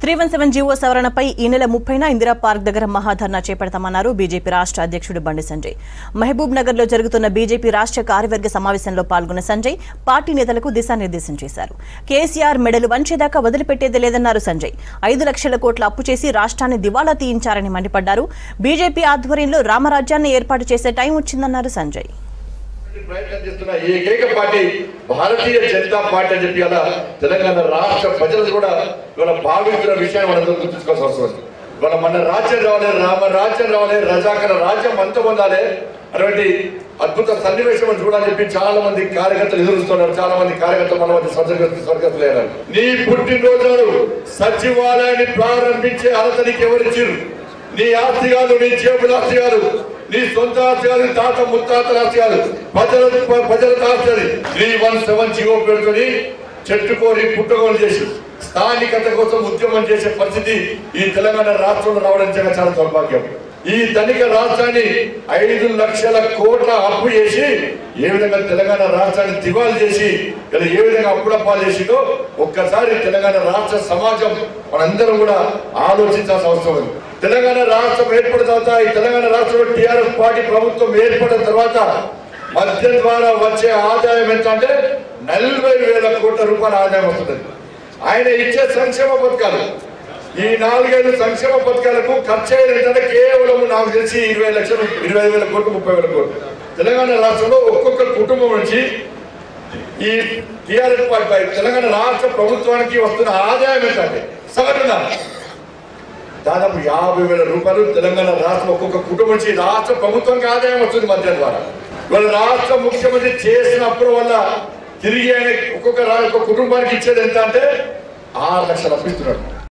317 GO సవరణపై ఈ నెల 30న Indira park దగ్గర మహాధర్నా చేపడతామన్నారు బీజేపీ రాష్ట్ర అధ్యక్షుడు బండి సంజయ్. మహబూబ్ నగర్ లో జరుగుతున్న బీజేపీ రాష్ట్ర కార్యవర్గ సమావేశంలో పాల్గొన్న సంజయ్ పార్టీ నేతలకు దిశానిర్దేశం చేశారు. కేసీఆర్ మెడలు వంచేదాకా వదిలిపెట్టేది లేదన్నారు సంజయ్. 5 లక్షల కోట్ల అప్పు చేసి రాష్ట్రాన్ని దివాలా తీయించారని మండిపడ్డారు. బీజేపీ ఆధ్వర్యంలో రామరాజ్యాన్ని ఏర్పాటు చేసే టైం వచ్చిందన్నారు సంజయ్. ప్రయత్నం చేస్తున్న ఏకైక పార్టీ భారతీయ జనతా పార్టీ అని చెప్పి అలా తెలంగాణ రాష్ట్ర ప్రజలు కూడా ఇవాళ భావిస్తున్న విషయాన్ని మనం గుర్తుంచుకోవాల్సిన అవసరం ఉంది. ఇవాళ మన రాజ్యం రావాలి, రామరాజ్యం రావాలి, రజాకర రాజ్యం అంత పొందాలి అటువంటి అద్భుత సన్నివేశం చూడాలని చెప్పి చాలా మంది కార్యకర్తలు ఎదురుస్తున్నారు. చాలా మంది కార్యకర్తలు మన మధ్య స్వర్గస్తులయ్యారు. నీ పుట్టినరోజు సచివాలయాన్ని ప్రారంభించే అర్హత నీకు ఎవరిచ్చారు? నీ ఆస్తి కాదు, నీ జేబుల ఆస్తి కాదు, నీ సొంత ఆస్తి కాదు, తాత ముత్తాతల ఆస్తి కాదు, ప్రజల ఆస్తి. 317 జీవో పెట్టుకొని చెట్టుకోరి పుట్టుకోలు చేసి స్థానికత కోసం ఉద్యమం చేసే పరిస్థితి ఈ తెలంగాణ రాష్ట్రంలో రావడం చాలా దౌర్భాగ్యం. ఈ ధనిక రాష్ట్రాన్ని 5 లక్షల కోట్ల అప్పు చేసి ఏ విధంగా తెలంగాణ రాష్ట్రాన్ని దివాళా చేసి ఏ విధంగా అప్పుడప్పాలు చేసిందో ఒక్కసారి తెలంగాణ రాష్ట్ర సమాజం మనందరం కూడా ఆలోచించాల్సిన అవసరం ఉంది. తెలంగాణ రాష్ట్రం ఏర్పడిన తర్వాత ఈ తెలంగాణ రాష్ట్రంలో టీఆర్ఎస్ పార్టీ ప్రభుత్వం ఏర్పడిన తర్వాత మద్యం ద్వారా వచ్చే ఆదాయం ఎంత అంటే 40,000 కోట్ల రూపాయల ఆదాయం వస్తుంది. ఆయన ఇచ్చే సంక్షేమ పథకాలు ఈ 4-5 సంక్షేమ పథకాలకు ఖర్చు అయ్యేదంటే కేవలం నాకు తెలిసి 25,000 కోట్లు 30,000 కోట్లు. తెలంగాణ రాష్ట్రంలో ఒక్కొక్క కుటుంబం నుంచి ఈ టీఆర్ఎస్ పార్టీ తెలంగాణ రాష్ట్ర ప్రభుత్వానికి వస్తున్న ఆదాయం ఏంటంటే సగటున దాదాపు 50,000 రూపాయలు తెలంగాణ రాష్ట్రం ఒక్కొక్క కుటుంబం నుంచి రాష్ట్ర ప్రభుత్వానికి ఆదాయం వస్తుంది మద్యం ద్వారా. ఇవాళ రాష్ట్ర ముఖ్యమంత్రి చేసినప్పుడు వల్ల తిరిగి ఆయన ఒక్కొక్క కుటుంబానికి ఇచ్చేది ఎంత అంటే 6 లక్షలు అప్పిస్తున్నాడు.